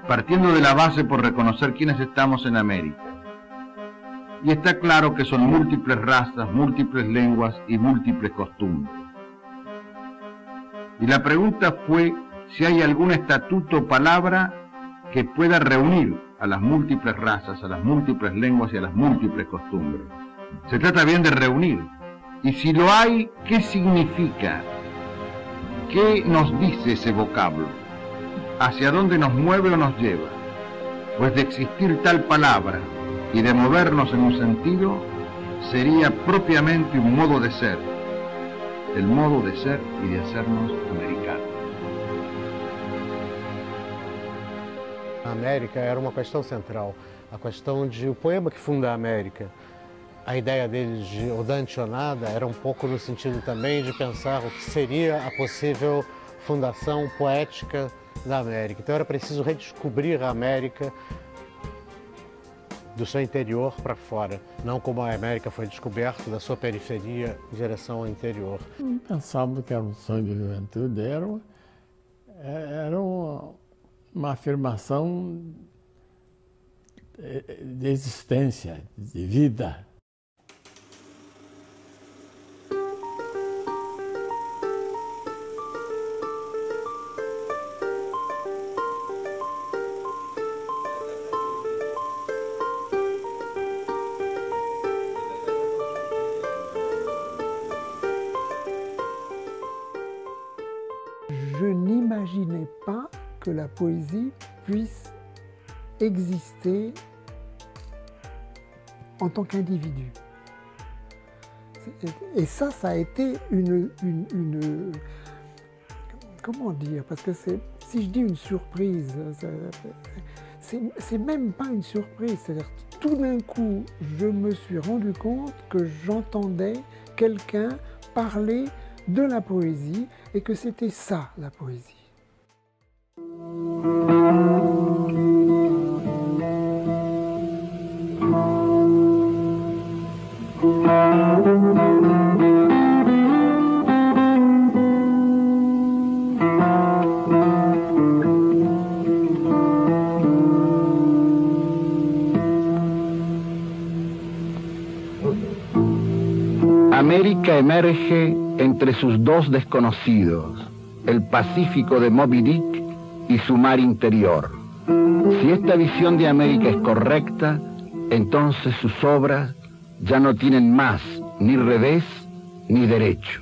partiendo de la base por reconocer quiénes estamos en América. Y está claro que son múltiples razas, múltiples lenguas y múltiples costumbres. Y la pregunta fue si hay algún estatuto o palabra que pueda reunir a las múltiples razas, a las múltiples lenguas y a las múltiples costumbres. Se trata bien de reunir. Y si lo hay, ¿qué significa? ¿Qué nos dice ese vocablo? ¿Hacia dónde nos mueve o nos lleva? Pues de existir tal palabra y de movernos en un sentido, sería propiamente un modo de ser, el modo de ser y de hacernos americanos. A América era uma questão central, a questão de o poema que funda a América. A ideia deles de Odante ou Nada era um pouco no sentido também de pensar o que seria a possível fundação poética da América. Então era preciso redescobrir a América do seu interior para fora, não como a América foi descoberta da sua periferia em direção ao interior. Pensava que era um sonho de juventude, era uma afirmação de existência, de vida. Je n'imaginais pas que la poésie puisse exister en tant qu'individu. Et ça a été comment dire, parce que si je dis une surprise, c'est même pas une surprise, c'est-à-dire tout d'un coup, je me suis rendu compte que j'entendais quelqu'un parler de la poésie et que c'était ça, la poésie. América emerge entre sus dos desconocidos, el Pacífico de Moby Dick y su mar interior. Si esta visión de América es correcta, entonces sus obras ya no tienen más ni revés ni derecho.